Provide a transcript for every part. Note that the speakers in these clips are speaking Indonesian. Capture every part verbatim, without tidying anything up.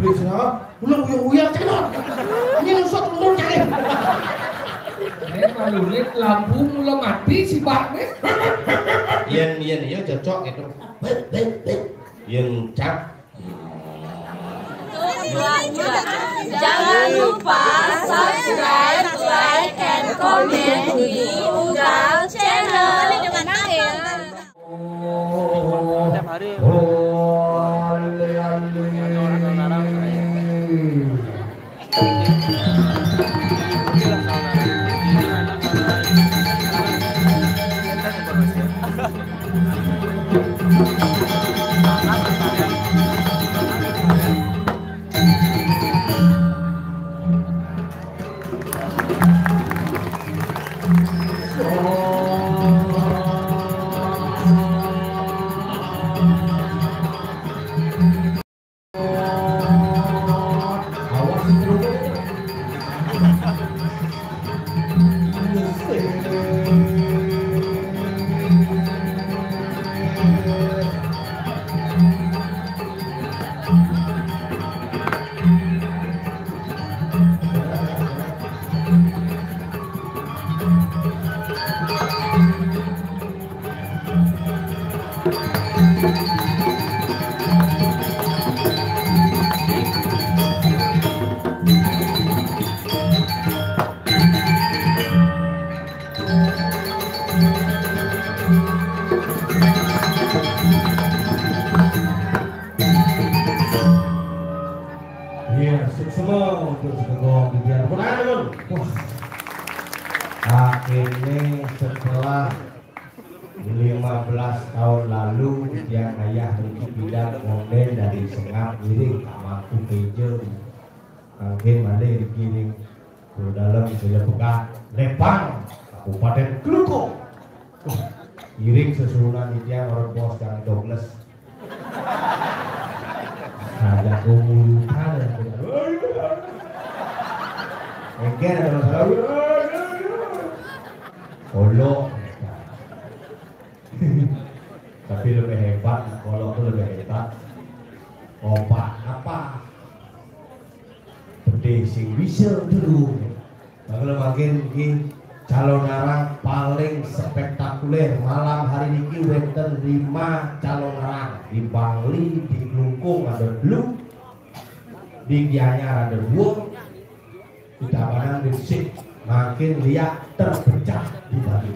Bisa, ulang uyang-uyang cekot. Ini nusuk telur cekot. Nek malulit lampu mula mati si Bak nih. Yen yen iya cocok gitu. Bet bet bet. Yen cap. Jangan lupa subscribe, like, and comment di Ugal Channel. Tiap hari. Akhirnya setelah lima belas tahun lalu yang ayah pergi bidang monden dari Sengap Giring mampu kejo mungkin balik dikirim ke dalam saya pegang Lepang Kabupaten Klungkung Giring sesuruhan dia orang bos dan Douglas ada umulutan mungkin ada masalah Kolok tapi lebih hebat, kolok itu lebih hebat opak apa pedih sing bisa dulu kalau makin ini calon arang paling spektakuler malam hari ini wenten lima calon arang di Bangli, di Klungkung ada dulu di Gianyar ada dua di Tabanan di Sik makin lihat terpecah di Bali.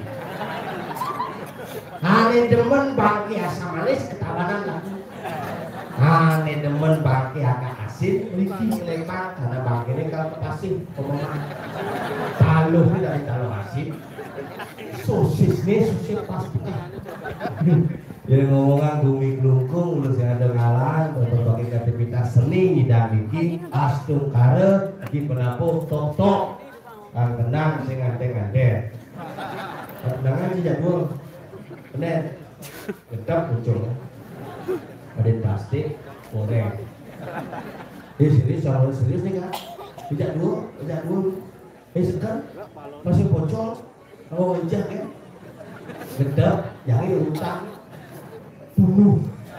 Ane demen bangki asam manis ketabanan lagi. Ane demen bangki agak asin, liki Lembang karena bangki ini kalau pasif pemenang. Taluh dari taluh asin, sosis nih sosis pasti. Jadi ngomongan bumi Klungkung udah saya ada ngalan berbagai aktivitas seni dan liki astung kare di penapuh tok tok. Kang tenang sing ngante-ngante. Tenangan sih jadwal. Bener. Tetap muncul. Ada plastik, goreng. Eh serius, soal serius nih kan? Tidak dulu, tidak dulu. Eh sekarang masih bocor. Kalau ngejak ya. Gedap, jangan utang. Bunuh.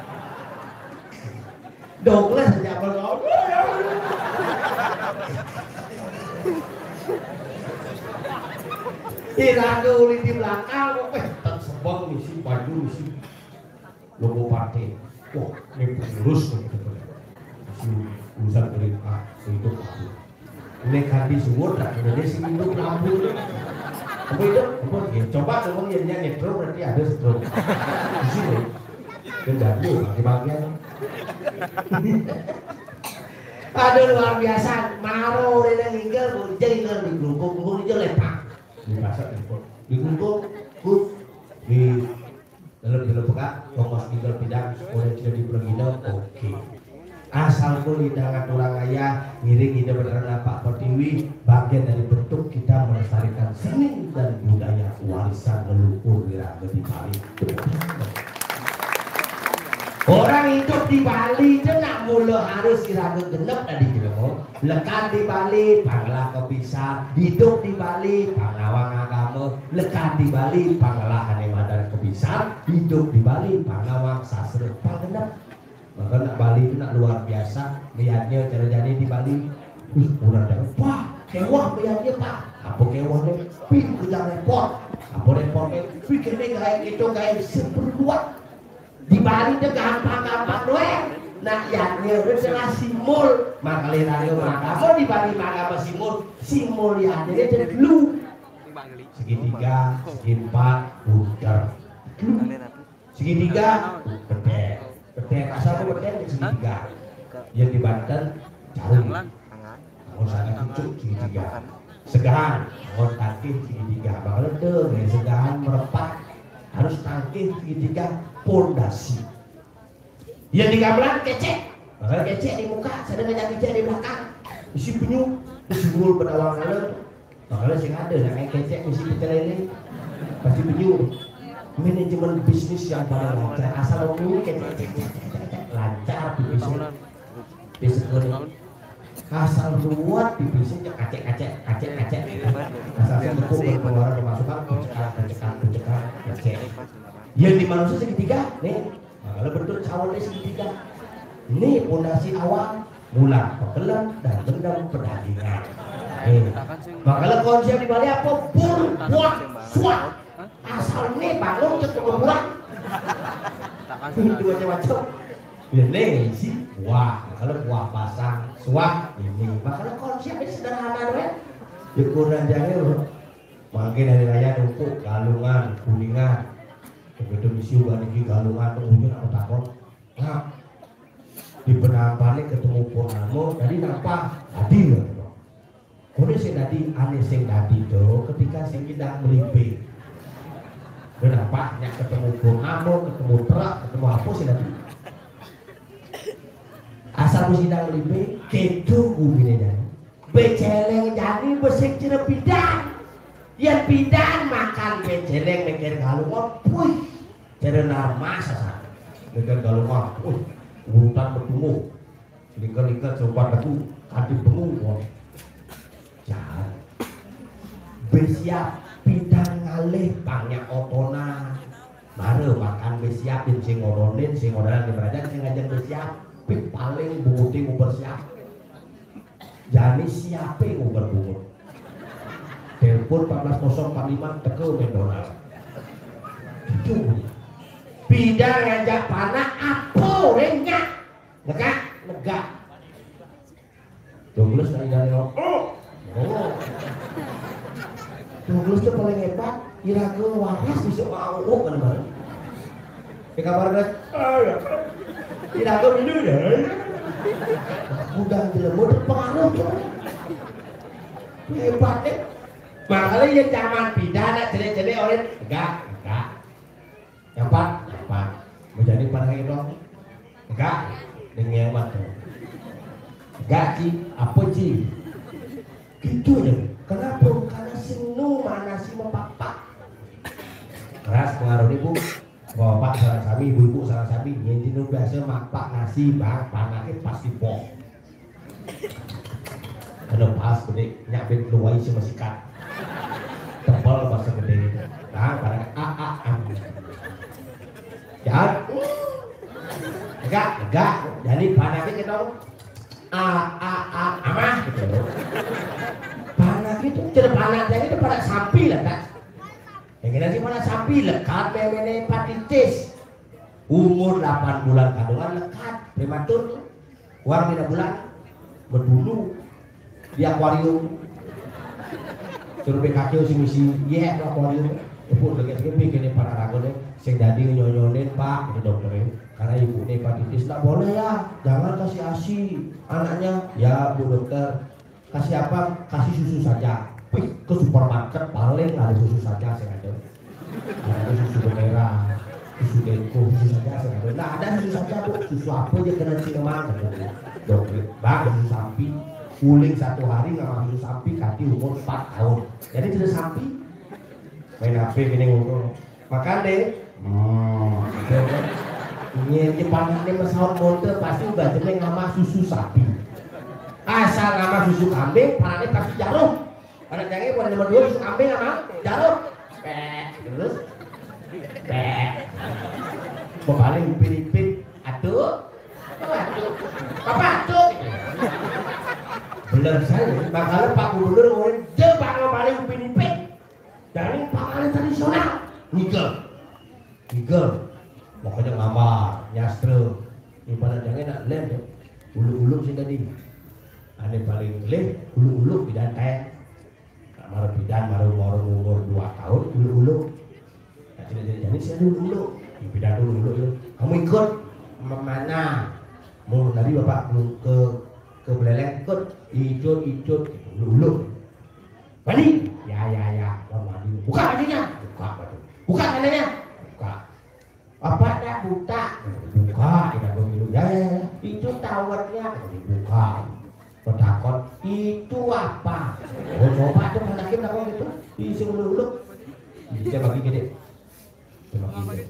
Douglas sejak berlalu. Iraga uli di belakang, kok tak sebang misi baju misi logo partai. Wah, ini pengurus nih misi urusan berita itu aku. Ini kan di sumur tak ada sih hidup lampu. Apa itu? Apa? Ya, coba ngomong yang nyetro berarti ada stroke. Di sini. Kendali di bagian. Aduh luar biasa, maro ini tinggal bujeng tinggal di Klungkung, Klungkung itu lepak. Di pasar di Klungkung, di dalam dalam pekat, Thomas tinggal bidang, boleh tidak di Pergina, oke. Asal pun hidangan orang ayah, ngiring ide beneran Pak Pertiwi, bagian dari bentuk kita melestarikan seni dan budaya warisan leluhur Iraga di Bali. Orang hidup di Bali itu nak mula harus Iraga genep tadi gitu. Lekat di Bali, panglah kepisah. Hidup di Bali, pangawang agama. Lekat di Bali, panglah hanemadar kepisah. Hidup di Bali, pangawang sastra. Panggenep. Maka nak Bali itu nak luar biasa lihatnya cara jadi di Bali. Wih, kurang dah. Wah, kewah lihatnya Pak. Apa kewahnya? Pin kerja repot. Apa repotnya? Pikirnya kayak gitu kayak seperluat. Di Bali itu gampang-gampang doang. Nak yaknya itu adalah simul. Maka lihatnya maka apa di Bali maka apa simul? Simul yaknya itu dulu. Segitiga, segi empat, buter. Segitiga, bedek. Bedek asal itu bedek segitiga. Yang di Banten jauh. Kalau sangat cucuk segitiga. Segahan, kalau tangkih segitiga. Bakal deh, segahan merepat harus tangkih segitiga pondasi. Yang di gamelan kecek, bakal kecek di muka, sedang ngajak kecek di belakang. Isi penyu, isi bul penawang ngalem. Bakal sing ada, yang kecek isi pecel ini pasti penyu. Manajemen bisnis yang paling lancar, asal penyu kecek lancar di bisnis. Bisnis asal ruwet di bisnisnya kacek-kacek, kacek-kacek. Asal cukup berpengaruh pemasukan, pencekal, pencekal, pencekal, kacek. Yang di manusia segitiga, nih. Kalau bentuk cawannya segitiga. Ini pondasi awal, mula pekelan dan dendam perdagingan. Eh, makanya konsep di Bali apa? Bur, buah, suat. Asal ini bangun ketemu buah. Itu macam-macam. Ini sih buah, kalau buah pasang, suap ini. Makanya konsepnya sederhana deh. Di kurang jangan makin dari raya numpuk galungan, kuningan. Begitu misi udah nih galungan tungguin aku takut. Nah, di penampangan ketemu Purnamo, tadi nampak tadi loh. Kode sing tadi aneh sing tadi tuh ketika sing kita melipir. Kenapa? Yang ketemu Purnamo, ketemu Terak, ketemu apa sih tadi? Asal sidang melipir, kedu gubinnya. Beceleng jadi besek cerep bidan. Yang bidan makan beceleng mikir galungan, puih. Cara nama sasa, mikir galungan, puih. Urutan bertemu, lingkar-lingkar coba aku tadi pengu. Jangan bersiap bidang ngalih banyak otona. Baru makan bersiap dan sing ngoronin, sing ngoronin di kerajaan sing ngajak bersiap. Paling bunguti mau bersiap. Jadi siapa yang mau berbungut? Telepon empat belas nol empat lima tekel McDonald. Itu bidang ngajak panah apa renyak negak negak Douglas dari dari oh oh Douglas itu paling hebat kira-kira waras bisa mau kan bareng di kabar guys kira-kira ini deh udah jelemu terpengaruh hebat deh makanya yang zaman pidana jelek-jelek orang enggak enggak yang empat apa menjadi para itu enggak dengan mata enggak sih apa sih gitu aja kenapa karena sinu mana sih mempapak keras pengaruh ibu bapak sarang sabi ibu-ibu sarang sabi yang tinu biasa mapak nasi bang panaknya pasti pok karena pas gede nyabit luai sama sikat tebal bahasa gede nah pada a a a jangan enggak enggak jadi panaknya kita a a a amah gitu panak itu cerita panaknya itu pada sapi lah tak yang kena sih pada sapi lekat memene hepatitis umur delapan bulan kandungan lekat prematur uang tidak bulan berbulu di akuarium suruh B K Q si misi iya yeah, akuarium ibu lagi bikin para ragonnya sing dadi nyonyonin pak itu dokternya karena ibu hepatitis tak boleh ya jangan kasih asi anaknya ya bu dokter kasih apa kasih susu saja wih ke supermarket paling ada susu saja saya ada ada susu merah susu denko susu saja saya ada nah ada susu saja bu susu apa aja kena ciuman dokter bang susu sapi kuling satu hari nggak masuk sapi kaki umur empat tahun jadi tidak sapi main H P gini ngomong makan deh hmm ini Jepang ini pesawat motor pasti udah jeneng nama susu sapi asal nama susu kambing panahnya pasti jarum pada jangan pada nomor dua susu kambing nama jarum pek terus pek paling pilih-pilih aduh Bapak cuk. Bener saya, makanya Pak Gubernur ngomongin dia bakal paling upin ipin dari panganan tradisional. Nigel, Nigel, makanya ngamar, nyastre, ibarat jangan nak lem ya, ulu-ulu sih tadi. Ane paling lem, ulu-ulu bidan kayak, marah bidan marah umur umur dua tahun, ulu-ulu. Nah jadi jadi saya ulu-ulu, bidan ulu-ulu. Kamu ikut mana? Mau tadi bapak ke ke Beleleng ikut, ikut ikut, ulu-ulu. Bani, ya ya ya, mandi. Buka bajunya, buka baju. Buka kanannya, buka. Apa nak buta? Buka, tidak begitu. Ya ya ya, itu tawarnya dibuka. Petakon itu apa? Oh coba tuh manakin apa gitu? Isi ulu-ulu. Bisa bagi gede. Coba bagi.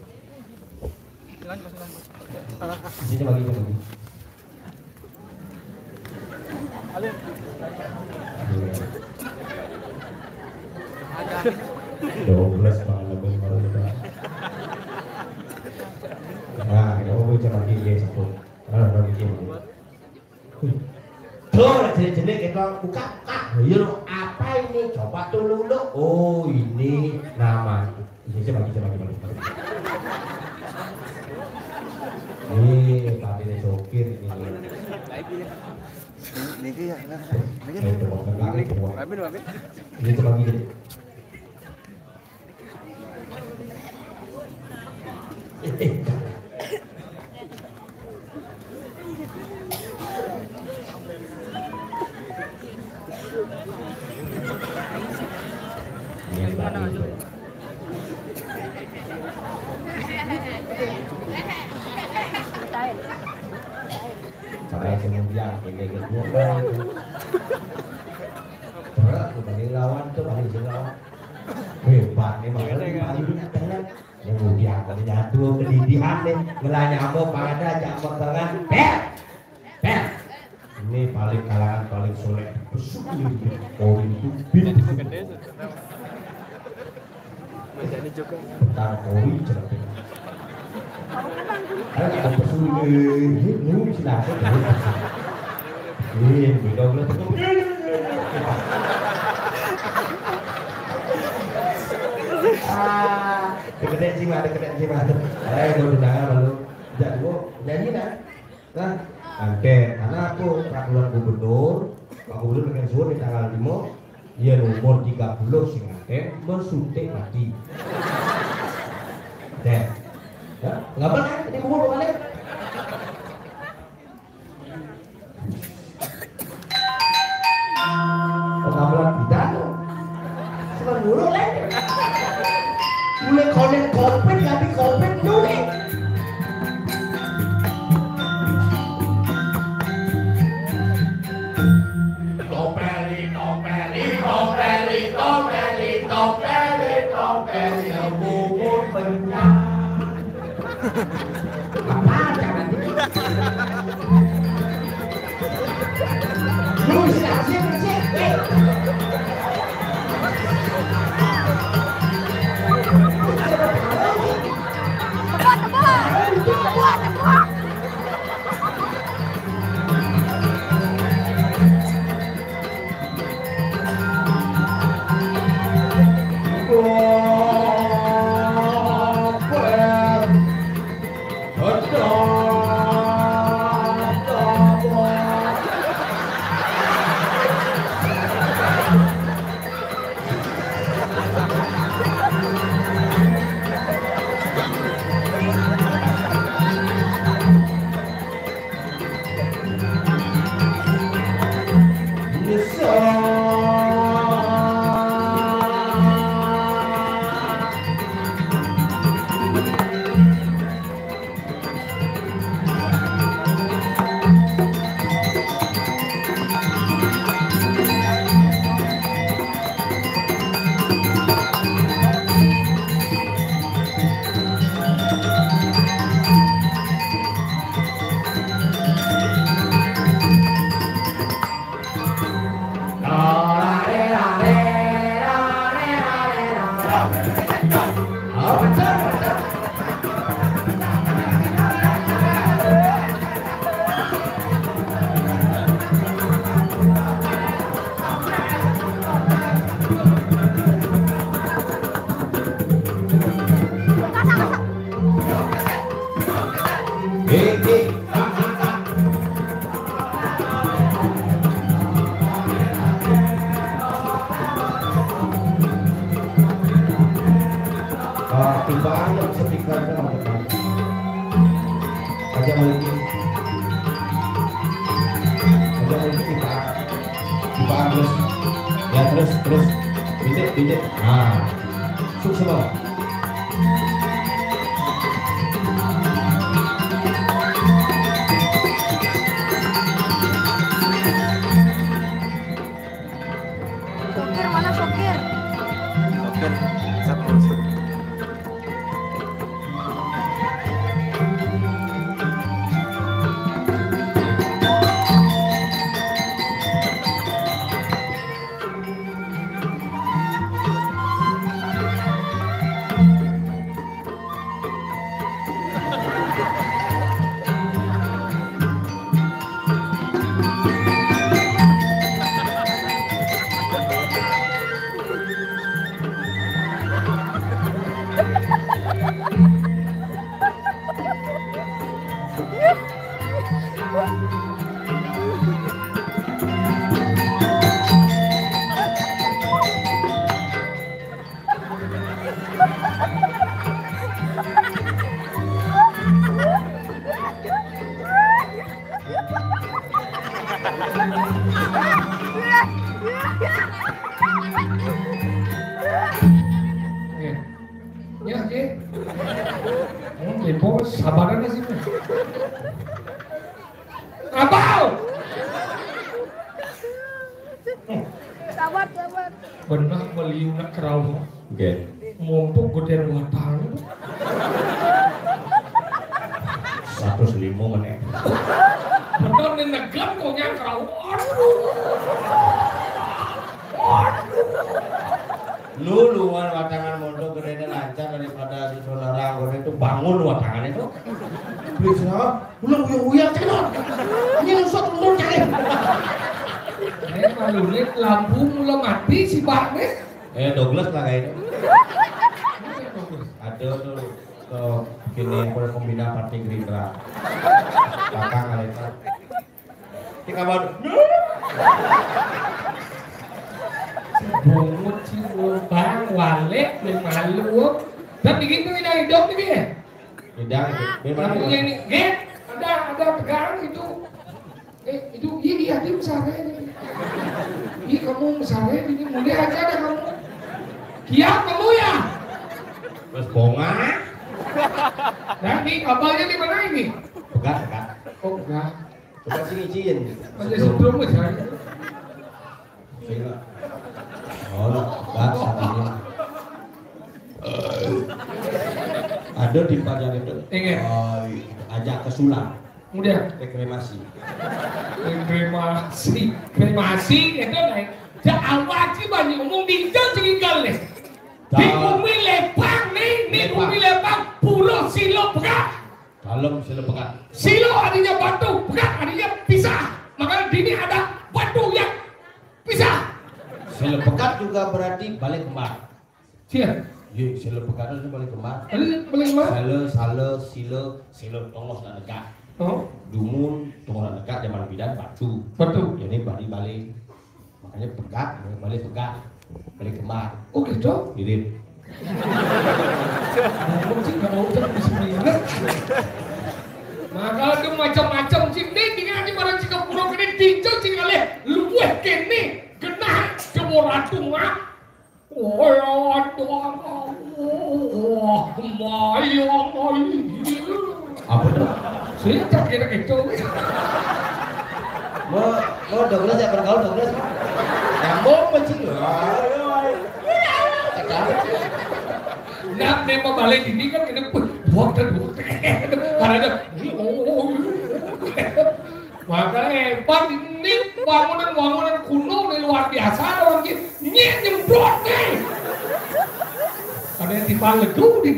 Bisa bagi bagi. Alif. Dobles malam baru lepas. Nah, kita mau bicara lagi guys aku. Kalau ada bikin. Tuh, jenis-jenis kita buka kak. Yo, apa ini? Coba dulu lo. Oh, ini nama. Ini coba bagi, coba bagi. Ini tadi ini sopir ini. Ini dia. Ini dia. Ini coba bagi. Sampai kemudian ini kedua berat kembali lawan tuh paling lawan hebat nih makanya paling banyak yang kemudian kalau nyatu kedidihan nih ngelanya apa pada jambak tangan per per ini paling kalangan paling soleh besuk ini oh itu bin ini juga bentar koi cerapin ada yang besuk ini ini silakan ini beda boleh ah deketin sih mah deketin sih mah eh gue undangan lalu jadi gue jadi kan nah oke karena aku peraturan gubernur pak gubernur pengen suruh di tanggal lima dia umur tiga puluh sih ngake bersuntik mati deh ya nggak benar ini umur balik pengambilan pidato sekarang dulu lagi mulai konek kopet tapi kopet dulu topeli topeli topeli topeli topeli topeli bubur penyang apa jangan lu siap siap siap Pak terus. Ya terus terus. Bidik bidik. Nah. Sukses semua. Sopir mana sopir? Sopir, satu. Ya, oke. Oh, Depo sabaran sih. Abau. Sabar, sabar. Benar beliau nak kerau. Oke. Mumpuk goden watang. seratus lima menit. Benar nih negan kau yang kerau. Lu luar watangan mondo gedenya lancar daripada di saudara gue itu bangun watangan itu. Beli serap, ulang uyang-uyang cekot. Ini lusot mundur cari. Eh malu nih lampu mulai mati si Pak nih. Eh Douglas lah kayaknya. Ada tuh tuh gini aku pembina partai Gerindra. Kakak ngaleta. Ini kabar. Bungut si bang walik dan malu. Dan bikin tuh ini hidup nih. Tidak itu. Lampunya ini, get, ada ada tegang itu. Eh itu iya iya dia misalnya ini. Iya kamu misalnya ini mulia aja deh kamu. Kiam kamu ya. Terus bonga. Nah ini kabarnya di mana ini? Pegat pegat. Oh enggak. Coba sini izin. Masih sebelum misalnya. Sini. Oh, pegat sananya. Ada di pajak itu. Ingat. Oh, ajak ke Sulang. Udah. Ke kremasi. Kremasi, kremasi itu naik. Ya awal sih banyak ngomong di jauh tinggal nih. Di bumi lepang nih, di bumi lepang pulau silo pegat. Dalam silo pegat. Silo artinya batu, pegat artinya pisah. Maka di sini ada batu yang pisah. Silo pegat juga berarti balik kembar. Siap. Iya, silo pegat itu balik kembar. Balik mana? Salo, salo, silo, silo tongos dan negak. Oh, Dumun, tongos dan negak zaman bidan batu. batu. Ini balik balik. Makanya pegat, balik pegat, balik kembar. Oh gitu. Irit. Ngomong sih nggak mau tapi bisa mengingat. Maka ada macam-macam sih. Ini tinggal aja barang jika pulau kini tinjau tinggal leh luweh kini genah cemur ratu ngak. Oh ya doang. Oh, maya maya. Apa tuh? Saya tak kira gitu. Mau, mau Douglas ya bergaul Douglas. Nyambung mencing. Nak nema balik ini kan kena buat dan buat. Karena ada. Maka hebat ini bangunan-bangunan kuno nih luar biasa orang ini nyet nyemprot nih. Ada yang timbal ledung nih.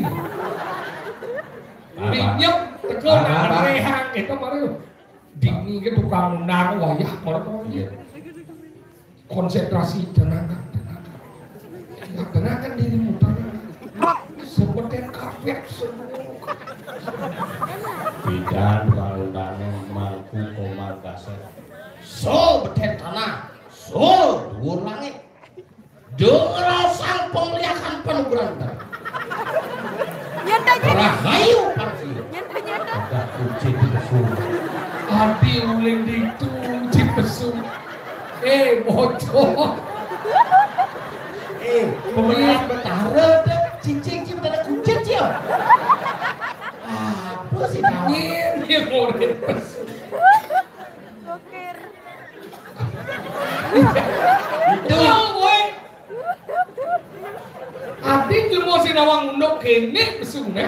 Minyak tekel nah rehang itu baru. Dini ke tukang nang wayah orang konsentrasi tenaga tenaga tenaga dirimu tenaga seperti karpet semua. Bidan baludane mangku komar gaset. So beten tanah, so dhuwur langit. Dengar sang penglihakan penuguran. Nyantai Rahayu parsi. nyantai nyantai. Ada kunci pesum. Hati uling itu cip pesum. Eh, bocor. Eh, pemenang betara deh. Cicing cicing ada kucing cio. Apa sih kau? Ini murid. Sokir. Itu boy. Ati ilmu sinawang undok kene besungnya.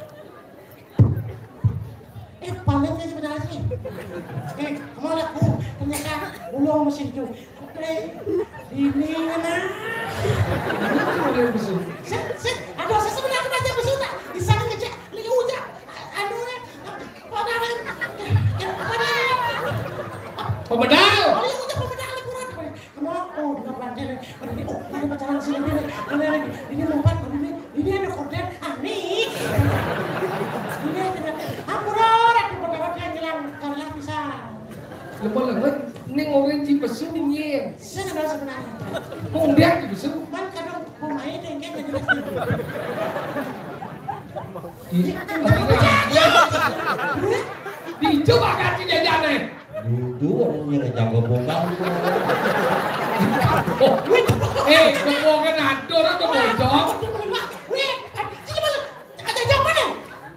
Eh, paling kan sebenarnya sih. Eh, kamu lihat, oh, ternyata ulung mesin itu. Eh, ini mana? Murid besung. Set, set, aduh, saya sebenarnya aja mesin tak. Di sana ngecek, lagi hujan. Aduh, pada pada Pemedal. oh, lagi hujan, pada lagi kurang. Kamu, oh, dengan pelancar. Ini, oh, ada pacaran sini, ini, ini, ini, ini lompat, ini, ini ada korden. Ah, nih. Ini ada, ampun, aku berdapat yang hilang karena bisa. Lepas-lepas ini ngomongin ci besung nih. Saya nggak sebenarnya. Ngomongin ci besung. Man kadang pemain yang kayak jelas. Dicoba kasih jajanan. Dulu yang jago bongkar. Eh, kebohongan atur atau bocor? Wih, sini masuk. Ada jam mana?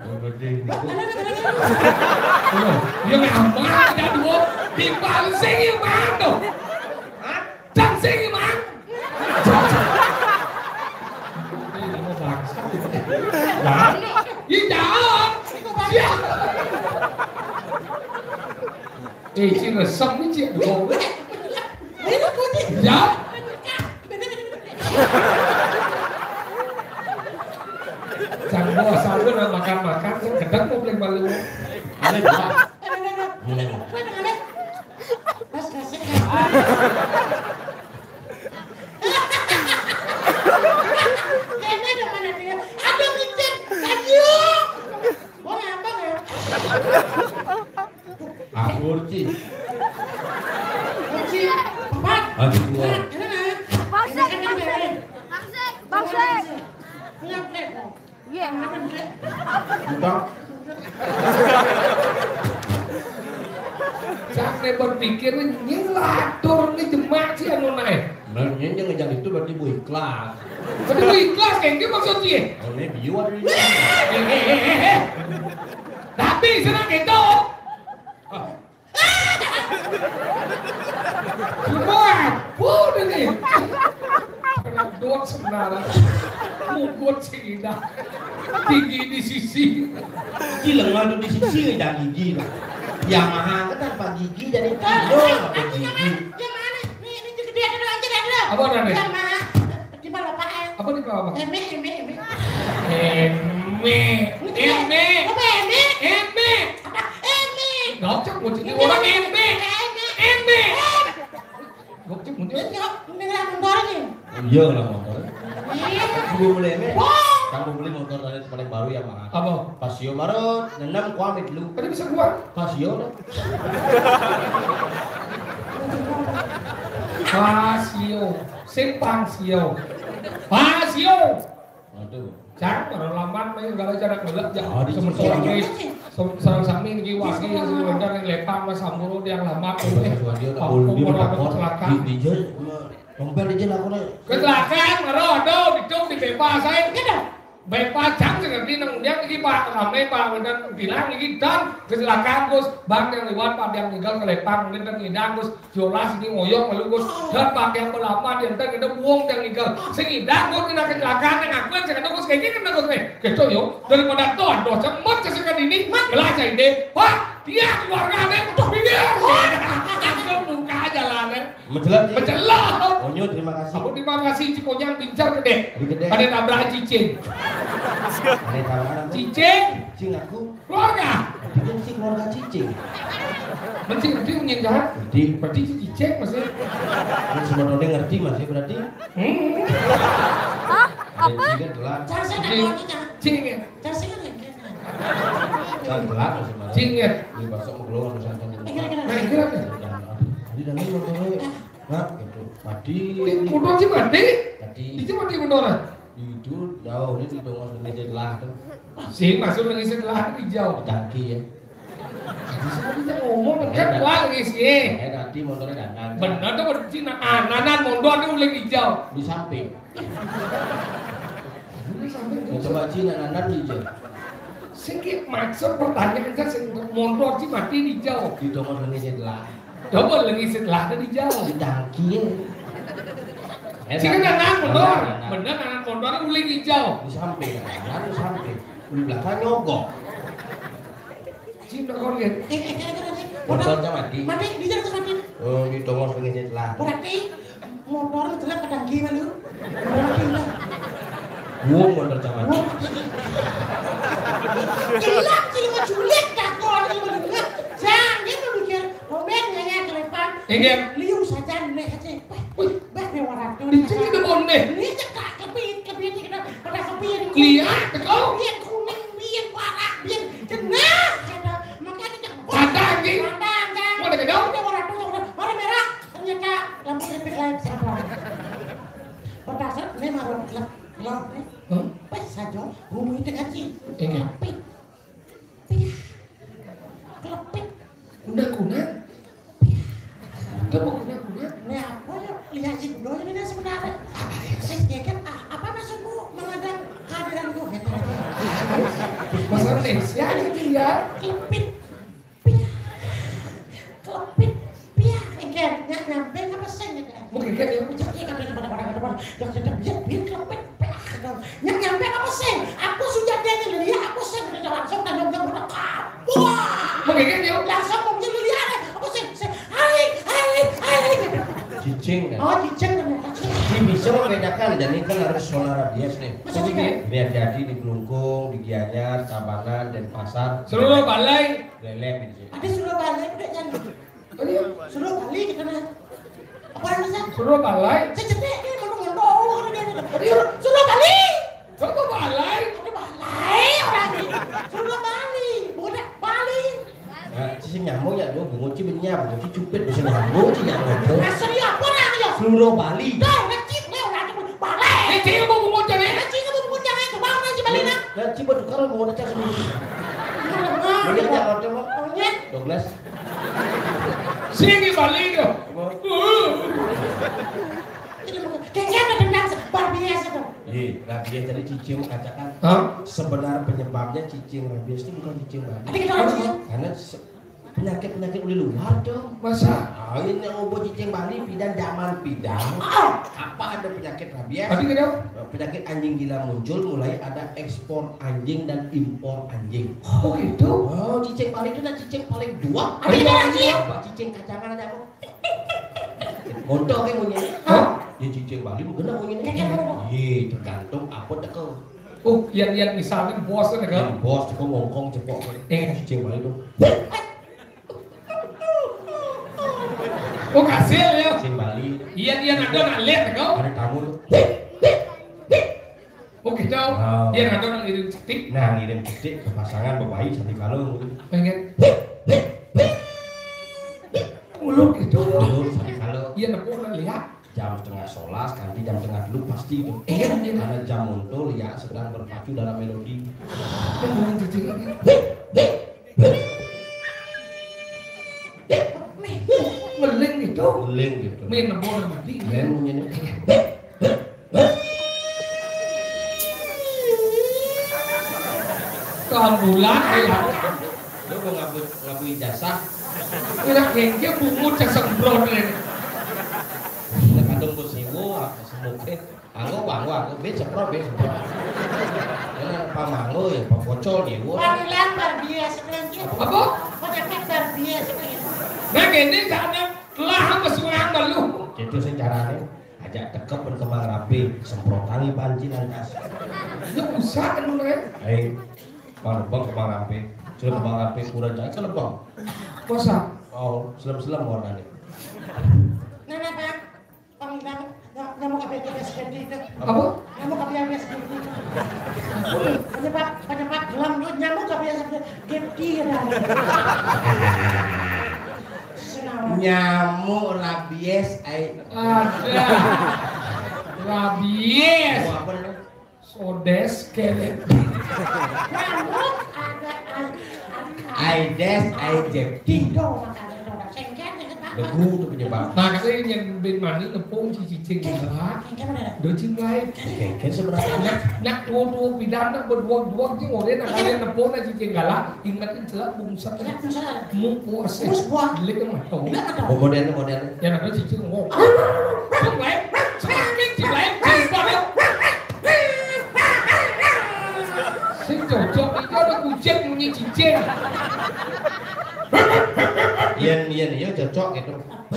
Dia memang ada dua timbal sing imang tuh. Dan sing imang. Ini mau bangsa. Nah, ini jauh. Ya. Eh, si resep ni cik dua. Ya. Jangan bawa sabun dan makan-makan, kadang mau beli balu. Ada dua. Pas kasih. Ini ada mana dia? Ada micin. Kayu. Mau apa ya? Aku urci. Urci. Empat. Aduh dua. Bangsek, bangsek. Bangsek, bangsek. Punya plek. Iya. Entah. Sampai berpikir ini latur nih jemak sih anu naik. Nah, yang ngejak itu berarti bu ikhlas. Berarti bu ikhlas kayak gitu maksudnya. Oh, ini biu ada ini. Hehehe. Tapi senang gitu. Semua pun ini. Kena dot sebenarnya. Mugut sih dah. Tinggi di sisi. Gila ngadu di sisi ngejak gigi lah. Yamaha kan tanpa gigi jadi kilo apa gigi. Yang mana? Nih, ini gede ada aja ada. Apa namanya? Yamaha. Di bawah apaan? Apa nih apa? Eme, eme, eme. Eme. Eme. Apa eme? Eme. Apa? Eme. Gocok muncul orang eme. Eme. Gocok muncul. Ini nggak motor nih. Iya lah motor. Iya. Gue beli ini. Wah. Kamu beli motor tadi paling baru ya Mak? Apa? Pasio baru, nenam kuamit lu. Tadi bisa gua. Pasio lah. Pasio. Simpang sio. Pasio. Aduh. Jangan orang lambat main enggak ada cara gelap Oh, jangan di sama sini. orang guys. Sarang sami iki waki yang sebentar yang lepang mas samburu yang lama Eh, dia tak boleh dia takut. kecelakaan. Di dia, dompet dia laku nih. Kecelakaan ngero aduh dicuk di bebas saya. Gitu. Bebas jam sing ngerti nang dia iki Pak rame Pak bener bilang iki dan kecelakaan Gus. Bang yang lewat Pak yang tinggal kelepang dan ngidang Gus. Jolas ini ngoyok melu Gus. Dan Pak yang melama dia entar kita buang yang tinggal. Sing ngidang Gus kena kecelakaan yang aku sing Gus kayak gini kena Gus nih. Gitu yo daripada tuan doh cemot sesekan ini belajar ini. Pak dia keluarganya untuk dia. Aku buka jalannya. Menjelat nih. Menjelat. Onyo terima kasih. Aku terima kasih Cikonyang pincar gede. Gede. Ada tabrak cicing. Ada tawaran tuh. Cicing Cing aku. keluarga. Bikin sih keluarga cicing. Mencing ngerti menyengat. Jadi, Berarti cicing masih. kan semua orang ngerti masih berarti. Hmm. Hah? Ada Apa? juga telat. Cara saya nak Cing. bawa kita. Cing ya. Cara saya kan. Kan telat masih malam. Cing ya. Di basok belum ada santan. Eh, kira-kira. Nah kira kan. Tadi dalam motornya. Nah, gitu. Tadi. Kudu sih mati. Tadi. Itu mati mendoran. Itu jauh ini di tengah sini telah tuh. Sing masuk lagi setelah hijau. Kaki ya. Bisa ngomong kan wah lagi sih. Enak Mati motornya dandan. Bener tuh bener Cina. Ah, nanan mondor tuh uling hijau. Di samping. Ini sampai Mau coba Cina dandan di hijau. Singkit maksud pertanyaan saya sing mondor sih mati hijau. Di tongol lengi setelah. Coba lengi setelah ada hijau. Di tangki. Singkat nanan mondor. Bener nanan mondor tuh uling hijau. Di samping, dandan di samping. Di belakang nyogok. Cina kau lihat. Eh, eh, eh, eh, eh. Motornya mati. Mati, di jalan mati. Oh, di tongol lengi setelah. Berarti motor itu lah kadang gimana lu? Berarti lah. Wong motor camat. Jelas sih lu culik dah kau lu bener. Jangan lu mikir, momennya ya kelepan. Ingin. Liu saja nih aja. Wih, bah nih orang tuh. Di sini ada bonde. Ini cekak kepit, kepit kita pada kepit. Lihat kau. Biar kuning, biar warna, biar jenah. Makanya kita. Ada anjing. Ada anjing. Mau ada kedau? Udah warna tuh, warna merah. Ternyata lampu kepit lain siapa? Pada saat ini marah gelap, gelap. Hah? Pas saja, bumi itu kecil. Ingin. Kepit, pih, kelepit. Kuna-kuna. Kamu kuna-kuna. Nah, apa ya? Lihat sih, doa ini sebenarnya. Saya kan, apa maksudmu mengadang kehadiran gue? Masa Indonesia ini ya. Kelepit, pih, kelepit, pih. Ikan, nggak nyampe apa sen ya? Mungkin kan ya. Jadi kan ada pada pada pada yang sudah biar biar kelepit, pih. Nggak nyampe apa sen? Aku sudah dia lihat aku sen udah langsung dan udah berdekat. Wah, Mungkin kan ya. langsung mau jadi lihat aku sen sen. Hai, hai, hai. Cicing kan. Oh, cicing ternyata. Ini bisa membedakan dan ini kan harus zona rabies nih. Maksudnya? Biar jadi di Kelungkung, di Gianyar, Tabanan, Denpasar. Seluruh balai. Lelek di sini. Ada suruh balik udah jangan. Oh iya. Suruh balik kita nah. Apa namanya? Seluruh balai. Saya cetek dia mau ngomong dia. Suruh balik. Kamu balai. Ada balik orang ini. Suruh balik. Bukan balik. Nah, cicing nyamuk ya, dong. Bunguci benyap, bunguci cupit, bisa nyamuk, cicing nyamuk. Asal dia apa orang ya? Seluruh Bali. Dah, ngecip dia orang itu balik. Eh, cik mau ngomong jangan. Ngecip kamu pun jangan ke bawah nanti balik nak. Nah, cipa tukar mau ada cas sendiri. Mana? Boleh jangan ada mah. Monyet. Douglas. Sini balai dia. Kayaknya ada dendam bar biasa tuh. Iya, rabies tadi cicing katakan. Hah? Sebenarnya penyebabnya cicing rabies itu bukan cicing Ada Bali. kita lagi ya. Karena se- penyakit-penyakit di luar dong. Masa? Ah, ini yang obat cicing Bali pidan zaman pidan. Ah, Apa ada penyakit rabies? Tadi kan ya. Penyakit anjing gila muncul, mulai ada ekspor anjing dan impor anjing. Oh gitu. Oh, cicing Bali itu dan cicing paling dua. ada kita lagi ya. Apa cicing kacangan ada apa? Ngontok yang punya. Hah? Ya cicing Bali mungkin punya. Iya, tergantung apa dekel. Oh, yang yang misalnya bos kan kan. Yang bos cepok ngongkong cepok. Eh. Cicing Bali itu. Oh kasih ya. Cicing Bali Iya iya ada nak lihat kau. ada tamu tuh. Oh gitu. Oh. Iya ada nak ngirim cetik. Nah, ngirim titik ke pasangan bapak satu kalung. Pengen. Mulut gitu. Dulu satu kalung. Iya nak pernah lihat. Jam setengah solas, nanti jam setengah dulu pasti itu. Iya, iya. Karena jam untuk ya sedang berpacu dalam melodi. Pengen cetik ini. Ngeling gitu. Guling gitu. Main nembol mati. Dan ini. Tahun bulan ya. Lu mau ngaku ngaku ijazah, Kira kengke bungut cak sembron ini. kita kadung ku sewu, semuke. Anggo banggo, anggo be cepro be cepro. Ya pamanggo ya pokocol ya gua. Panggilan bar biasa lagi. Apa? Penyakit bar biasa lagi. Nah kene karena lah apa suang lu. Itu sing carane ajak tekep ben kembang rapi, semprotangi panci lantas. Itu usah kan lu kan. Hei, kembang kembang rapi. Sudah kembang rapi kurang jalan ke lebang. Masa? Oh, selam-selam warnanya. Nah, nah, Bang. Panggilan nyamuk apa itu seperti itu. Apa? Nyamuk apa yang seperti itu. Penyebab penyebab gelam lu nyamuk apa yang seperti geptiran. Nyamuk rabies ai. Ada. Rabies. Oh, apa namanya? Sodes kelet. Nyamuk ada Aedes aegypti. Tido makanya orang sengket ya kan. Lagu tuh penyebab. Nah kasi yang bên mà những nepung chỉ chỉ chỉnh là đứa chim ngay Kayak sebenarnya. nak nak dua dua bidan nak berdua dua chứ ngồi đấy là kalian nepung là chỉ chỉnh gak lah ingatin jelas bungsa mau puasa lihat kan mah Oh modern modern. ya nak chỉ chỉnh ngồi không lại semakin chỉ lại chỉ pada sinh cocok itu ada kucing punya cincin Yen yen ya cocok gitu.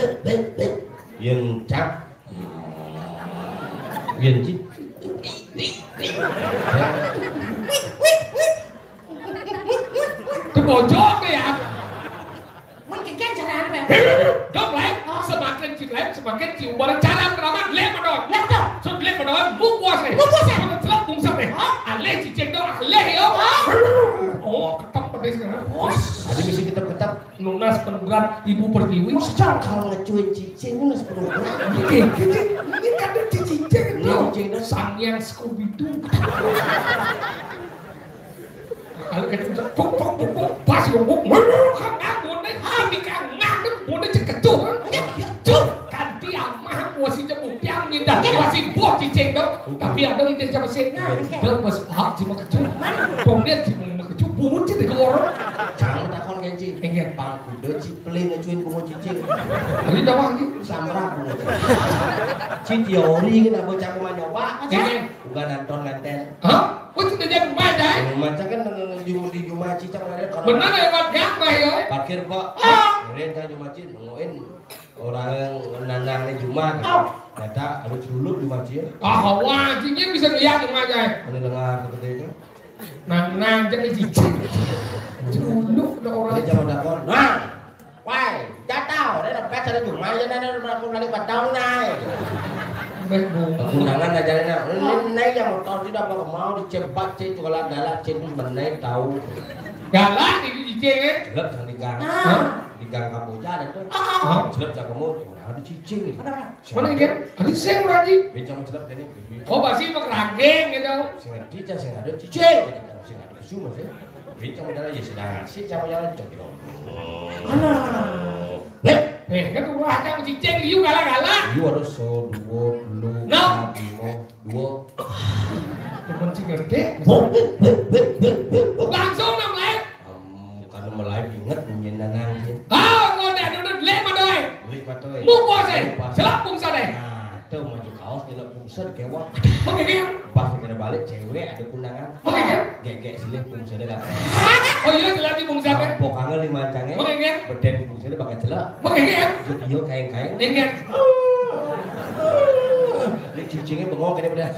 Yen cap. Yen cip. Itu bocor ya. Mungkin kan cara apa? Dok lain, semakin cik lain, semakin cium barang cara teramat lem dong. Lem dong. So lem dong, bukuas nih. Bukuas ya? Kalau celak bungsak nih. Aleh cicing dong, aleh yo. Oh, ketap pedes kan? Ada misi ketap-ketap. Nunas penugaran ibu pertiwi. Masa kalau ngecuin cicing itu sepuluh bulan. Ini kan ada cicing itu. Sang yang Scooby Doo. Kalau kita pok pok pok pok pas ngomong, kan aku nih, ini kan ngadep, mau nih cekecuh, cekecuh, kan dia mah masih jemput yang minta, masih buat cicing dong, tapi ada yang dia sama saya, dia masih paham cuma kecuh, kemudian cuma kecuh, bungut cicing ke orang, Jangan takon kenci. Pengen. Bang kuda cipling ngecuin bunga cicing. ini dah lagi, Samrah bunga cicing. Ci teori kita bocah kemana nyoba. pengen, Bukan nonton nganten. hah? Kau tidak jadi mana? Macam kan di di rumah cicang ada. Benar ya buat apa ya? Parkir kok. Renta di masjid nengokin orang yang nandang di Jumat. Kata harus dulu di masjid. Ah, wajibnya bisa lihat mana? Ada dengar seperti itu. Nang nang jadi cicing, dulu ada orang. Dia jangan dakon. Nah, why? Jatuh. Dia dapat ada Jumat. Dia ada melakukan lagi batang naik. Undangan ajarnya, naik yang motor tidak mau dicepat cek kalau galak cek itu menaik tahu. Galak di cicing eh? Jelek yang di gang, di gang Kamboja ada tuh. Jelek yang kamu, ada cicing. Mana kan? Ada seng lagi. Bincang jelek ini. Oh pasti mak rageng gitu. Sing ada cicing, sing ada cicing. Sing ada kesu masih. Bincang modalnya ya sedang sih sama jalan cok gitu. Eh kan tuh ada cicing you galak-galak. Iya harus so dua lu No. lima dua. Temen sih ngerti. Langsung nam lain. Karena mulai inget menyenangkan. Ah, mau dah duduk lek mana? Beli patoy. Mu puasa. Selap bungsa deh. Nah, tuh maju kaos di dalam bungsa kewak. Oke kan? Pas kita balik cewek ada kundangan. Oke kan? Gek-gek silih bungsa dia lah. Oh iya jelas di bungsa kan? Pokoknya lima cangnya. Oke kan? Beden bungsa dia pakai celak. Oke kan? Iyo kain-kain. Ingat. Ini cicingnya bengong kayaknya pada.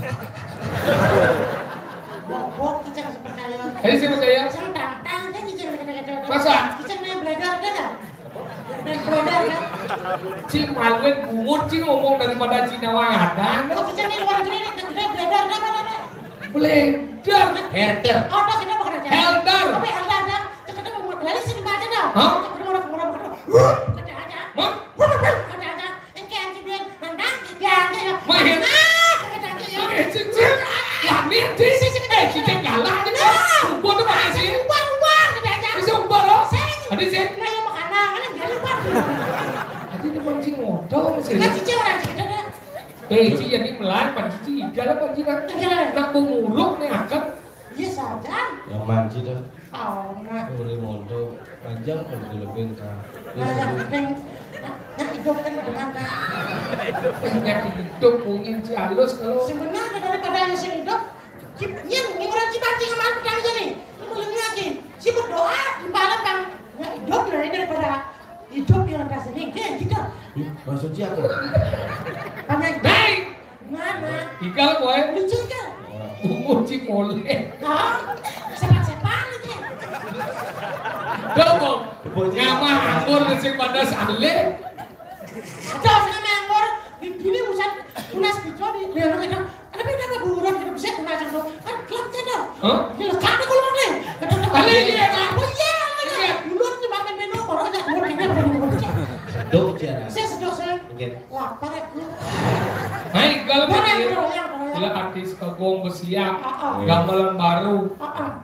Bok kita kasih percaya. Ini sih saya. Saya tantang kan cicing kata-kata. Masa? Cicing main belajar kan? Main belajar kan? Cing maluin bungut cing ngomong daripada Cina wadan. Oh cicing di luar negeri kita belajar kan? Belajar. Herter. Oh tak kita bukan aja. Eldar. Tapi Eldar kan? Kita mau lari sini baca dah. Hah? Kita mau mau mau. Kita aja. Hah? Kita aja. Ini anjing dia nandang. Ya ya. Main. Kita aja ya. Oke, cicing. Lah nih cicing. Eh, cicing galak nih. Buat apa sih? Uang uang kita aja. Bisa ubah loh. Ada sih. Nah yang makanan kan jadi uang. Tadi dia mancing modal sih. Kan cicing orang cicing kan? Eh, cicing jadi melar, pancing iga lah pancing kan. Nak menguluk nih akan. Iya sadar. Yang manci tuh. Oh nah. Boleh mondo panjang kalau lebih kan. Nah yang penting yang hidup kan dengan Banyak hidup punya si halus kalau. sebenarnya daripada yang hidup yang yang orang cipancing sama aku kali ini mulai lagi si berdoa di malam yang yang hidup dari daripada hidup yang rasa ini gitu Maksudnya apa? banyak Hei, mana igal boy. lucu kan Umur cik boleh. nah sepak-sepak ini Dong, ngama anggur sing pada sale. ada sama anggur di sini bukan tunas bicara di dalam itu tapi ada burung kita bisa tunas itu kan klub tidak Hah? ini kami kalau mana Kali ini ya, Kak? oh iya dulu tuh makan menu orang aja burung ini burung Sedok cara. saya sedang saya Mungkin. lapar aku Hai, kalau Boleh, begini. boleh, boleh. Gila artis kagong bersiap. Ah, ah. Gamelan baru. ah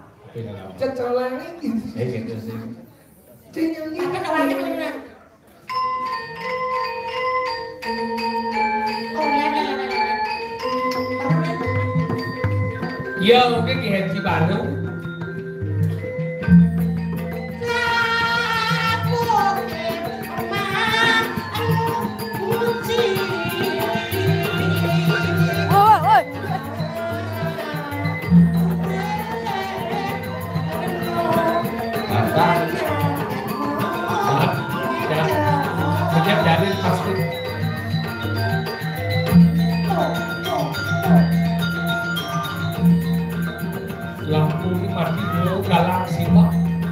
Ceceleng Eh gitu sih. ini. apa kawannya Yo cái kỳ hẹn chị bạn đúng. Ôi ôi. Datang. Ya. Sejak jadi pasti. Lampu ini mati dulu galang simak.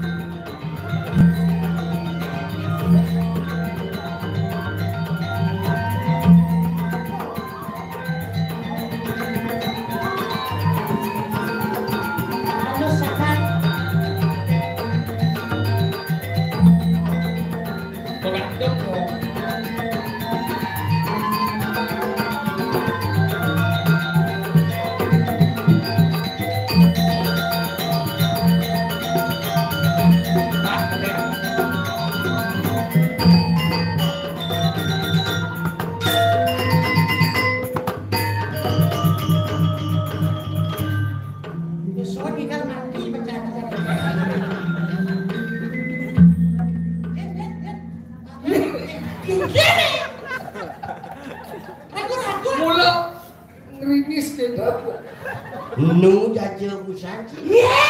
Mula ngerimis deh dapur. Nu jaje busanci.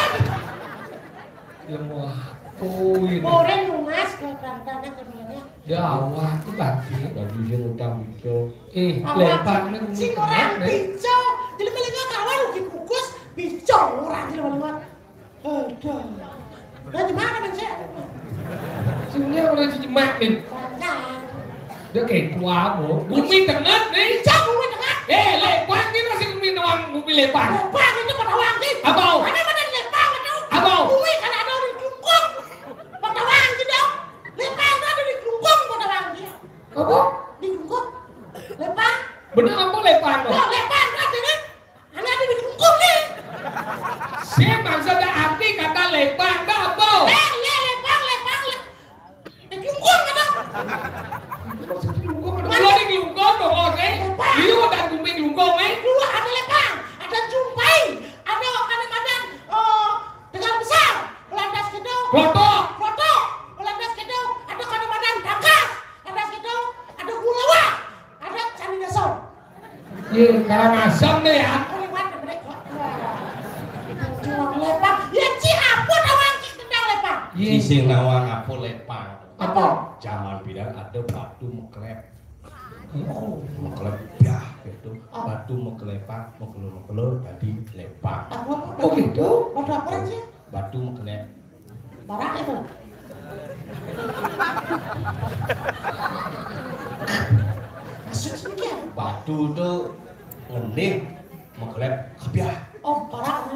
Ya mau oh ini. Orang lunas ke tantangan sebenarnya. Ya Allah itu bagi. Baju yang utang bico. Eh lebar nih. Si orang bico, jadi mereka kawan dikukus bico orang jadi mana? Aduh. Lah di mana kan saya? Sini orang cuci mak nih. Tangan. Dia kayak tua bu. Bumi tengah nih. Bico bumi tengah. Eh lebar ini masih bumi doang bumi lebar. Lebar itu pada wangi. Abau. Mana mana lebar itu? Abau. Bumi kan ada di Klungkung. Pada wangi dong. Lebar itu ada di Klungkung pada wangi. Apa? Di Klungkung. Lebar. Bener apa lebar lo? Oh lebar berarti kan? Hanya ada di Klungkung nih. Saya maksudnya arti kata lebar dah apa? Eh iya lebar lebar. Di Klungkung kan dong. Lo di Klungkung dong oke? Iya udah bumi Klungkung eh? Dua ada lebar, ada jumpai, ada kadang-kadang oh tegal besar, landas kedau, Kloto. foto, landas kedau, ada kadang-kadang tangkas, landas kedau, ada gulawa, ada candi dasar. Iya karang asam deh ya. Oleh mana mereka? Jual lebar, ya Ciapun awang cik tendang lebar. Iya. Sising nawang apa lepang. Apa? Zaman bilang ada batu meklep. Oh, meklep ya itu. Batu meklepak, mekelur-mekelur jadi lepang. Apa? Oh gitu? Ada apa sih? Batu meklep. Barak itu. Maksudnya? Batu itu ngening, meklep kebiah. Oh barak.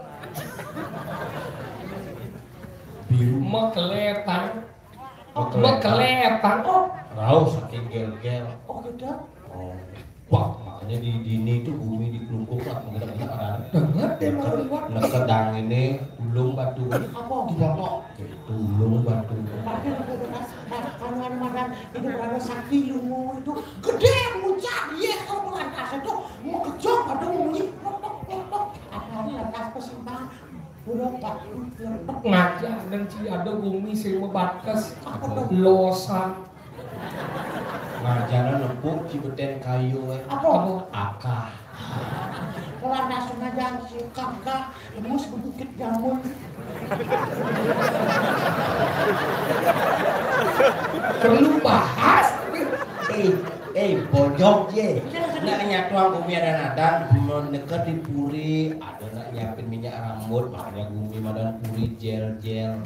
Biru Mekelepan. Mekelepan. Mekelepan. Oh, Rau saking gel-gel. oh gitu. Oh, wah makanya di dini itu bumi di Klungkung lah mengira-ngira kan. Dengar deh mau lewat. Nekedang ini ulung batu. Apa? Tidak kok. Itu ulung batu. Tapi kalau makan itu berada sakti lungu itu gede muncak dia kalau lantas itu mau kejok ada bunyi lotok lotok apa ini lantas pesimpan burung batu lotok Ngajak dan ci ada bumi sing membatas apa tuh losan. Ngajana nempuk cibeten kayu eh. apa Akah. kalau lantas sengaja si kakak lemus ke bukit jamun Perlu bahas. Eh, eh bojok ye. Nak nyatuang bumi ada nadan, mendekat di puri, ada nak nyiapin minyak rambut, makanya bumi madan puri gel-gel.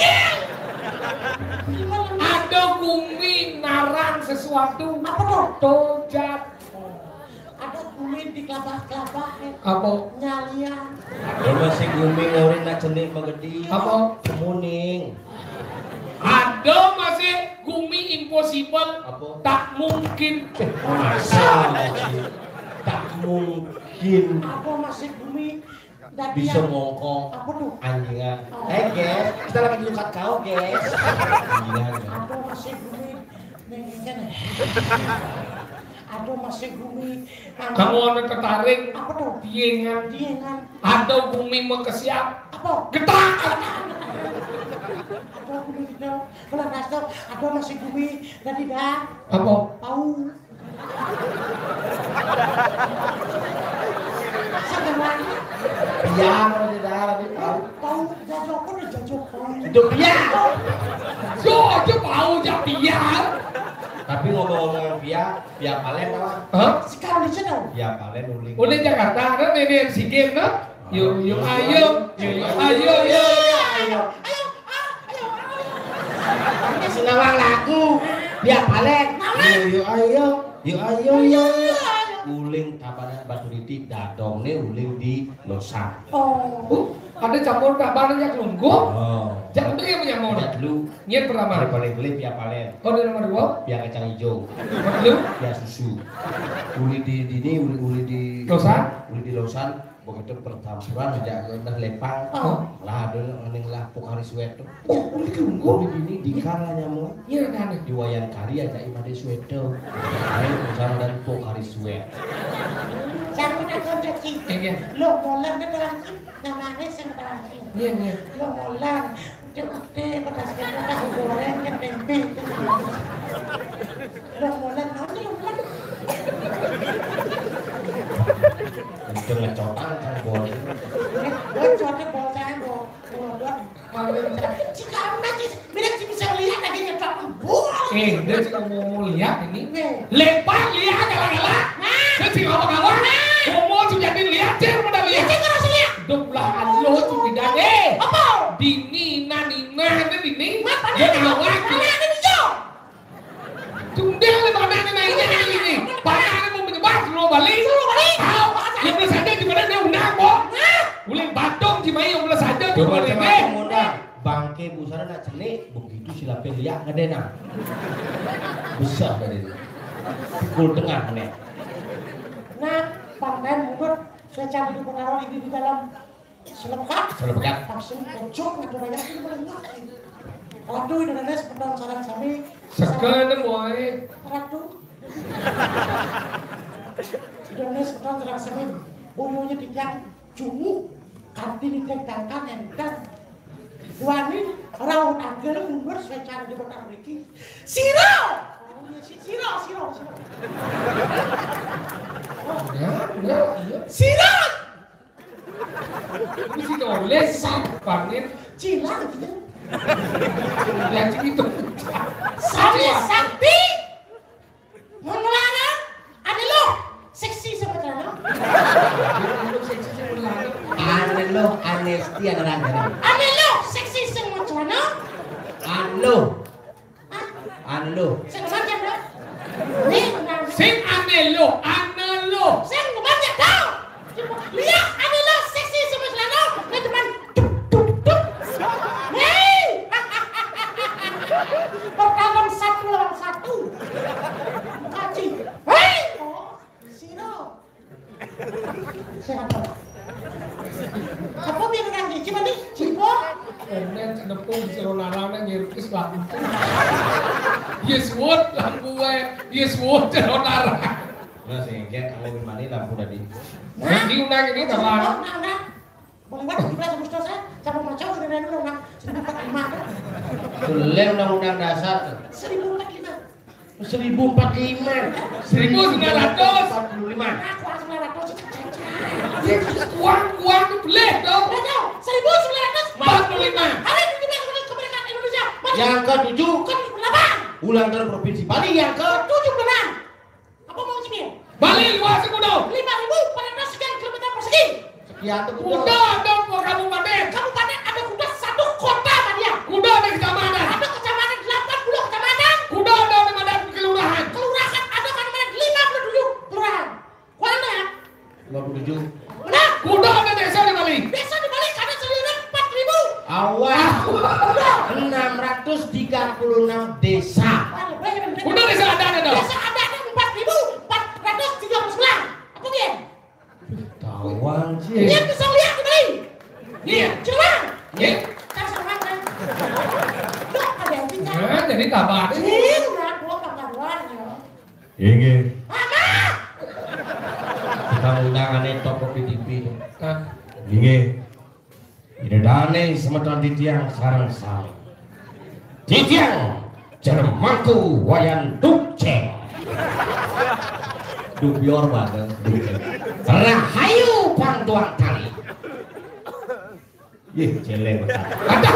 Ada bumi narang sesuatu. apa tuh Tojat. ada kulit di kelabah-kelabah Apa? nyalian Ada masih bumi ngeurin nak cenik magedi. Apa? Kemuning. Ada masih bumi impossible. Apa? Tak mungkin. Masa tak mungkin apa masih bumi dan bisa dia- ngongkong apa tuh anjingan. Eh guys, kita lagi lukat kau guys. Anjingan. apa masih bumi Nengen. Aduh masih bumi. Kamu ada tertarik? Apa tuh? Diengan. Diengan. Atau bumi mau kesiap? Apa? Getak. Aduh bumi gitu. Kalau kasih, aduh masih bumi. Dan tidak. Apa? Tahu. Sekarang. Biar di daerah di tahu. Tahu jajok pun jajok pun. Itu biar. Jo, jo tahu ja biar. Tapi ngomong-ngomong biar, biar palen apa? Hah? Sekarang di sana. Biar palen uling. Udah Jakarta, ada nenek si game no? Yuk, yuk, ayo, yuk, yuk, ayo, ayo. Ayo, ayo, ayo, ayo. Senawang lagu, biar palen. Yuk ayo, yuk ayo, yuk. Uling kapan batu titik dadong nih uling di Losan. Oh. Uh, ada campur kabar yang lunggu. Oh. Jangan tuh yang punya mau. Lihat lu, Nyet pertama. paling paling biar palen. Oh, di nomor dua. Biar kacang hijau. Lu? Biar susu. Uli di di ini, uli uli di Losan? Uli di Losan. Begitu pertampuran aja udah lepang. Oh. Lah ada yang lah pokari sweater. Oh, udah lunggu. Uli di ini di kalanya mau. Iya kan? Di wayan kari aja imade sweater. Ayo bersama dan pokari sweater. Jangan ada rezeki. Iya. Lo molan ke dalam namanya sing terakhir. Iya, iya. Lo molan udah pada sekarang tahu goreng yang tempe. Lo molan nanti lo molan. Kenceng ngecotan kan boleh. Gue coba bawa saya bawa bawa jika nanti bila bisa lihat lagi nyetok buah. Eh, dia juga mau lihat ini. Lempar lihat galak-galak. Dia sih ngomong-ngomong. Ngomong tuh jadi lihat cer pada lihat. Doblahan lo tuh tidak deh. Apa? Dini nani nah ini dini. Apa? Dia ngawak. Mana ada hijau? Tunggal le pada naiknya ini. Pada mau menyebar seluruh Bali. Seluruh Bali. Tahu? Yang belas saja di mana dia undang kok. Boleh batong di mana yang belas saja di Coba mana coba deh. muda. Bangke busana nak celik begitu silapin lihat ngedena. Besar dari itu. Pukul tengah nih. Nah, pandan mundur saya cari di pengaruh ini di dalam selekat. Selekat. Langsung pojok ada banyak yang melengah. Ratu Indonesia sepedang sarang sami. Sekarang boy. Ratu. Indonesia sepedang sarang sami. Bulunya tiga cungu. Kanti ditentangkan entah. Wani raut agel mundur saya cari di pengaruh ini. Siro. Siro, siro, siro. Ya, ya, ya. Sirat! Ini sih tulis panen Cilang gitu. yang itu. Sami sakti. Mengelarang. Ada lo. Seksi sebetulnya. Aneh lo anesti ada langgaran. Ada lo. Seksi sebetulnya. Anu. Anu. Sengaja bro. Nih, benar. Sing anelo, anelo. Saya ngebanyak tau. Lihat, ada lo. Seksi sebetulnya. Ini teman. Hei. Pertarungan satu lawan satu. Kaji. Hei. Oh, Siro. Siapa? Apa yang nanti? Coba nih, Cipo. Kemudian cenepung celonarana nyirkis lagu. Yes what lampu gue, yes what celonara. Nah sehingga kalau gimana lampu tadi. Nah, diundang ini kapan? Nah, nah. Boleh buat tujuh belas Agustus saya sama macam udah dari dulu nah seribu empat puluh lima Boleh undang-undang dasar seribu empat puluh lima seribu empat puluh lima Seribu sembilan ratus empat puluh lima. aku harus sembilan ratus Uang uang itu boleh dong. betul seribu sembilan ratus Empat puluh lima. hari tujuh belas Agustus kemerdekaan Indonesia Yang ketujuh ke tujuh puluh delapan ulang tahun provinsi Bali yang ke tujuh puluh enam apa mau sini Bali luas kudo. lima ribu empat ratus sekian kilometer persegi sekian tuh Kuda dong ke kabupaten. kabupaten ada kuda satu kota apa dia Kuda ada kecamatan. ada kecamatan delapan puluh kecamatan Kuda ada di mana kelurahan. kelurahan ada kan lima puluh tujuh kelurahan mana lima puluh tujuh. benar Kuda ada desa di Bali. desa di Bali ada seluruh empat ribu Awal enam ratus tiga puluh enam desa. Kuda desa ada ada dong. desa ada empat ribu empat ratus tiga puluh sembilan apa dia Tawang dia sih. bisa lihat di Bali Iya. coba Iya. kan sama kan Loh, ada yang tinggal Nah, jadi kabar. ini udah gua kagak Nggih. Kita undangan toko P T V. Hah? Nggih. Idane semeton titiang sareng sami. Titiang jermangku wayan dukceng. Dubior banget. Rahayu pantuan tali. Ih, jelek banget. Ada.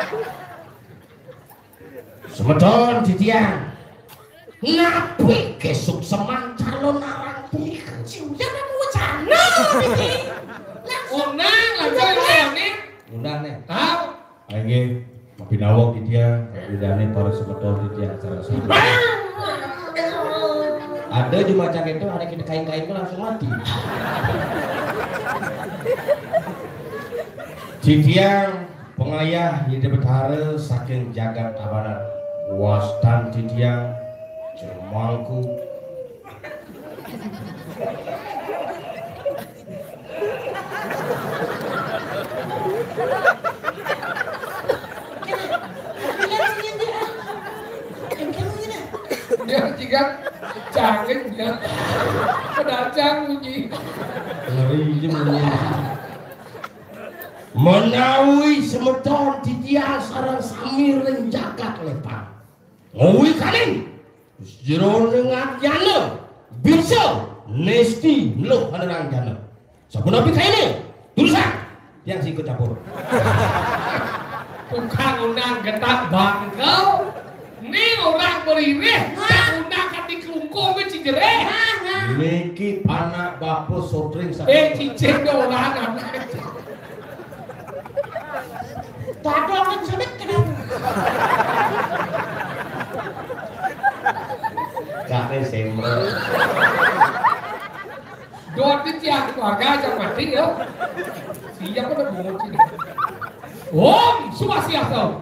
Semeton titiang. Napi kesuk semang calon arang punika. Ciuyan kamu cana iki. Unang langsung ini. Undang nih. Tahu? Lagi mabinawak titiang, idane para semeton titiang sareng sami. Ada di macam itu ada kita kain-kain itu langsung mati. Titiang pengayah hidup bertahara saking jagat tabanan wastan titiang jermangku Dia juga canggih dia. Pedacang uji. ngeri jemunya menawi semeton titiang sareng sami renjagat lepang ngawi kanin jero dengan jana bisa nesti lo hanerang jana sapunapi kaine tulisan yang sikut campur Tukang undang getak bangkau. Ini orang beririh. Tak undang kan dikelungkung ke Cijereh. niki anak bapu sotring Eh cicing orang. Dadol ngejebet kenapa? kare semre Dua tiang keluarga aja mati ya. Siapa udah bungut sini. Om Swastiastu.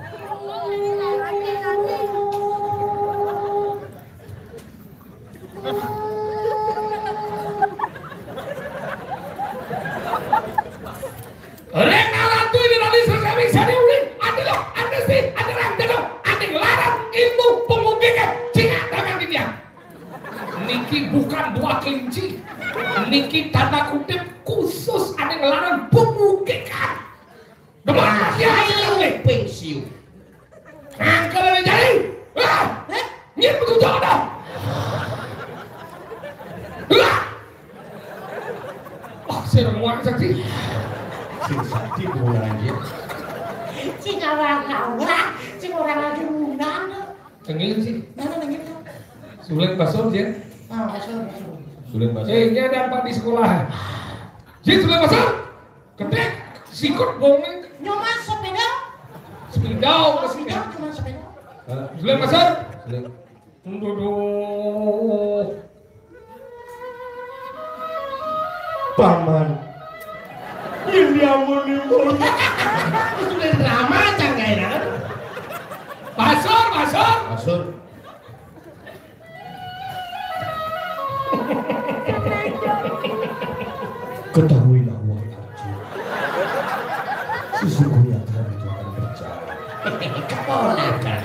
Rengalan tuh ini nanti selesai bisa diulik. Ada loh, ada sih, ada orang, ada loh, ada larang ilmu pemungkinkan. Cingat tangan di dia. Niki bukan dua kelinci. Niki tanda kutip khusus ada larang pemungkinkan. Demam dia ayo pensiun Nah, kalau ada jadi, ah, nyet betul dong. Ah, oh, semua saksi. sing sakti bulan aja Cing orang orang, cing orang lagi undang. Cengil sih, Mana nanya tuh? sulit basur dia. Ah, masuk masuk. sulit bahasa Eh, ini ada apa di sekolah? Jadi sulit basur, ketek, sikut bongeng, Nyoma sepeda? sepidau, Oh, kesini. sepeda cuma sepeda. Sulit basur, sulit duduk. paman ini amun imun Sudah drama canggainan. Basur, basur. asur ketahuilah wahai Arjuna sesungguhnya kami itu akan berjalan keponakan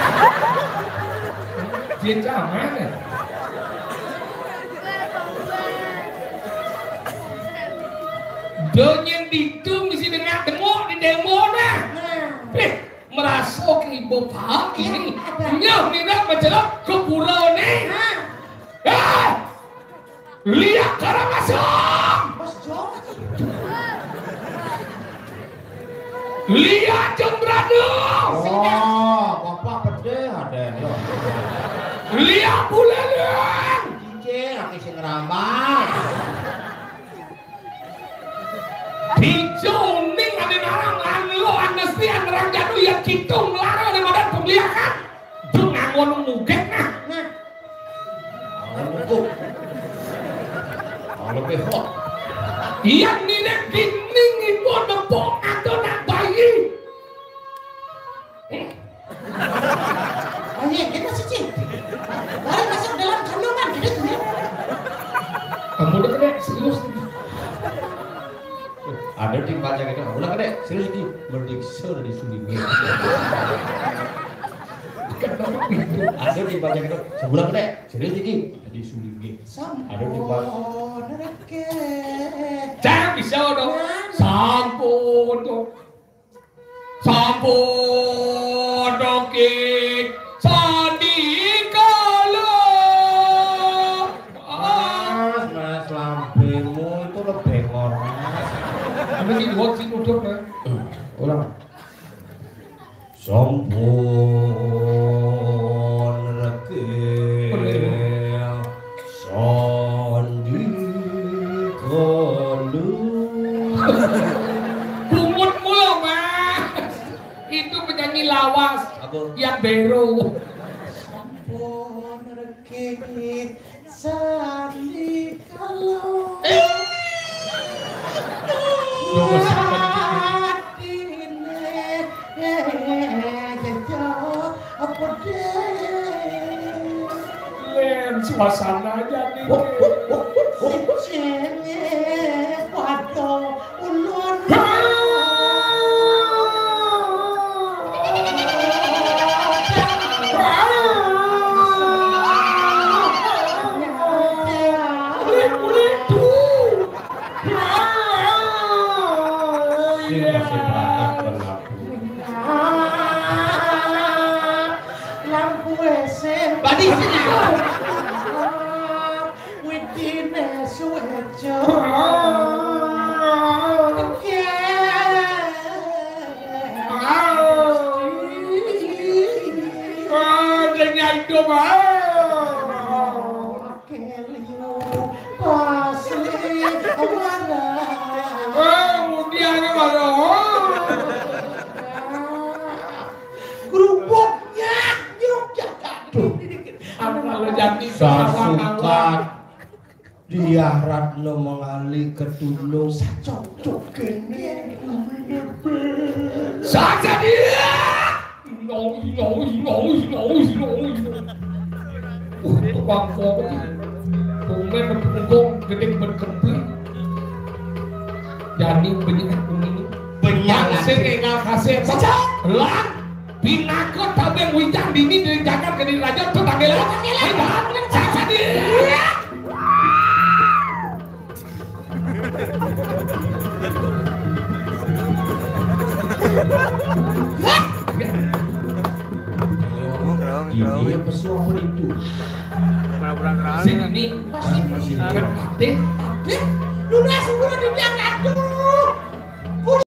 Dia jangan ya. Donyen ditung mesti dengar tengok di demo nah. Eh, merasuk ibu paham ini. Nyah minat menjelak ke pulau ni. Eh, lihat cara masuk. Bos jauh. Lihat jembrado. oh bapak pede ada lo Lihat bulan. cincin aku sing ngerambah Hijau ning ada narang lan lo anesti anrang jadu yang kitung lara ada badan pemeliharaan. Jung ngangon mugek nah. Nah, Alungkup lebih hot Yang nilai gining ibu nepok atau nak bayi. oh iya, kita sih cing. Baru masuk dalam kandungan gitu tuh ya. Kamu udah kena serius. ada di baca gitu udah kede serius di berdiksa dari sudingnya Ada di bagian itu sebulan gede, serius iki. Jadi sulit gitu. Ada di Sampun reke. Jangan bisa dong. Sampun dong. Sampun dong ki. Sandi kalau. Mas, mas lambemu itu lebih orang. Ini di hot sih nutup kan. Ulang. Sampun reke. Sandi kalau. Kumut mulu mas. Itu penyanyi lawas. Aku Yang beru. Sampun reke. Sandi kalau. Nunggu sampai Len suasananya nih. masih berangkat berlaku. Lampu S M. Badi sini. Widine suwejo. Ah, dengan itu mah. Sasukat dia Ratno mengali ke tulung cocok kene saja dia no no no no no uh tukang kopi tumen berpunggung gede berkempling jadi penyikat ini Penyangat. sing enggak kasih saja lah binakot tabeng wijang dini dari Jakarta ke Raja tuh tanggal saja dia ini pesuah itu sing ini masih masih berarti lu langsung udah diangkat dulu